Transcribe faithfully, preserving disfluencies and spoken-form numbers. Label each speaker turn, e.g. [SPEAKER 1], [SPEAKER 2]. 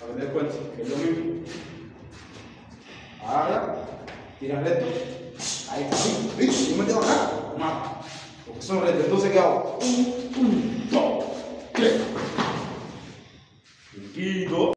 [SPEAKER 1] aprender cuenta, que es lo mismo. Ahora, tira recto. Ahí, ahí, ¿viste? No me tengo nada. No, porque son rectos. Entonces, ¿qué hago? Un, un.